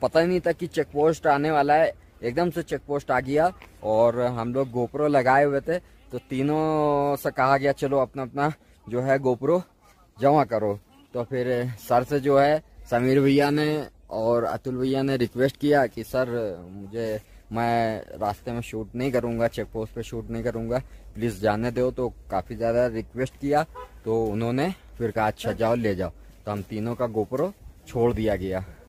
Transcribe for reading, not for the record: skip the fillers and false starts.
पता ही नहीं था कि चेक पोस्ट आने वाला है। एकदम से चेक पोस्ट आ गया और हम लोग गोप्रो लगाए हुए थे, तो तीनों से कहा गया चलो अपना अपना जो है गोप्रो जमा करो। तो फिर सर से जो है समीर भैया ने और अतुल भैया ने रिक्वेस्ट किया कि सर मुझे, मैं रास्ते में शूट नहीं करूंगा, चेक पोस्ट पे शूट नहीं करूंगा, प्लीज जाने दो। तो काफी ज्यादा रिक्वेस्ट किया तो उन्होंने फिर कहा अच्छा जाओ ले जाओ। तो हम तीनों का गोप्रो छोड़ दिया गया।